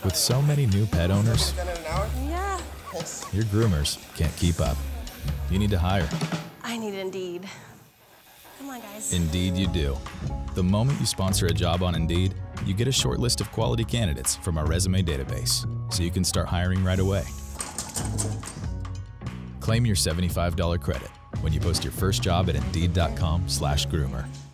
With so many new pet owners, Yeah. your groomers can't keep up. You need to hire. I need Indeed. Come on, guys. Indeed you do. The moment you sponsor a job on Indeed, you get a short list of quality candidates from our resume database, so you can start hiring right away. Claim your $75 credit when you post your first job at Indeed.com/groomer.